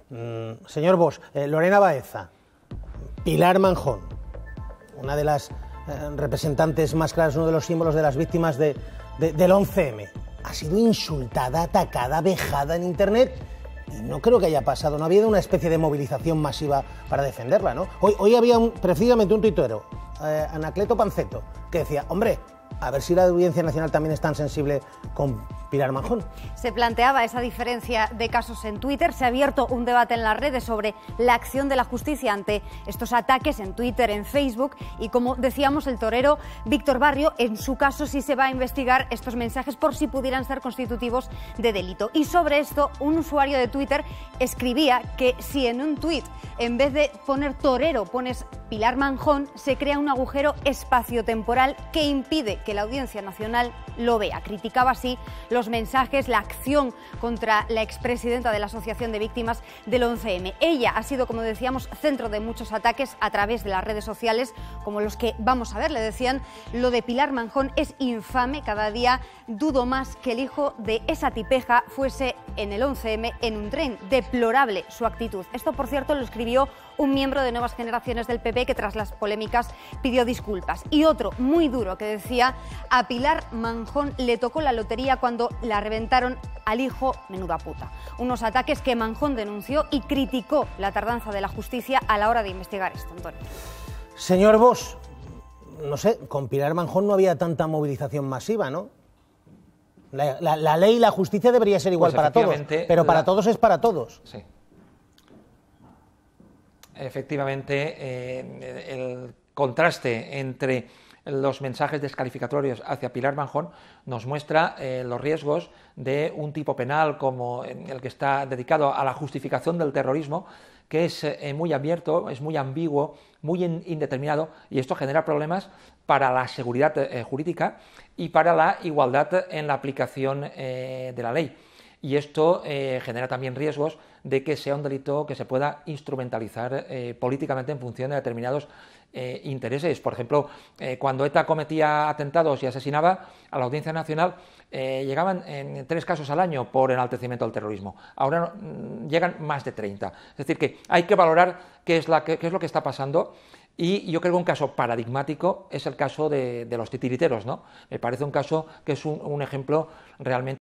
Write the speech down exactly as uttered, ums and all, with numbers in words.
Mm, señor Bosch, eh, Lorena Baeza, Pilar Manjón, una de las eh, representantes más claras, uno de los símbolos de las víctimas de, de, del once eme, ha sido insultada, atacada, vejada en Internet y no creo que haya pasado, no ha habido una especie de movilización masiva para defenderla, ¿no? Hoy, hoy había un, precisamente un tuitero, eh, Anacleto Panceto, que decía, hombre, a ver si la Audiencia Nacional también es tan sensible con Pilar Manjón. Se planteaba esa diferencia de casos en Twitter. Se ha abierto un debate en las redes sobre la acción de la justicia ante estos ataques en Twitter, en Facebook. Y como decíamos, el torero Víctor Barrio, en su caso sí se va a investigar estos mensajes por si pudieran ser constitutivos de delito. Y sobre esto, un usuario de Twitter escribía que si en un tuit, en vez de poner torero, pones Pilar Manjón, se crea un agujero espaciotemporal que impide que la Audiencia Nacional lo vea. Criticaba así los mensajes, la acción contra la expresidenta de la Asociación de Víctimas del once eme. Ella ha sido, como decíamos, centro de muchos ataques a través de las redes sociales, como los que vamos a ver. Le decían, lo de Pilar Manjón es infame, cada día dudo más que el hijo de esa tipeja fuese en el once eme en un tren. Deplorable su actitud. Esto, por cierto, lo escribió un miembro de Nuevas Generaciones del pe pe que tras las polémicas pidió disculpas. Y otro muy duro que decía, a Pilar Manjón le tocó la lotería cuando la reventaron al hijo, menuda puta. Unos ataques que Manjón denunció y criticó la tardanza de la justicia a la hora de investigar esto, Antonio. Señor Bosch, no sé, con Pilar Manjón no había tanta movilización masiva, ¿no? La, la, la ley y la justicia debería ser igual pues para todos, pero para la... todos es para todos. Sí. Efectivamente, eh, el contraste entre los mensajes descalificatorios hacia Pilar Manjón nos muestra eh, los riesgos de un tipo penal como el que está dedicado a la justificación del terrorismo, que es eh, muy abierto, es muy ambiguo, muy in, indeterminado, y esto genera problemas para la seguridad eh, jurídica y para la igualdad en la aplicación eh, de la ley. Y esto eh, genera también riesgos de que sea un delito que se pueda instrumentalizar eh, políticamente en función de determinados eh, intereses. Por ejemplo, eh, cuando ETA cometía atentados y asesinaba, a la Audiencia Nacional eh, llegaban en tres casos al año por enaltecimiento del terrorismo. Ahora mm, llegan más de treinta. Es decir, que hay que valorar qué es, la, qué, qué es lo que está pasando. Y yo creo que un caso paradigmático es el caso de, de los titiriteros, ¿no? Me parece un caso que es un, un ejemplo realmente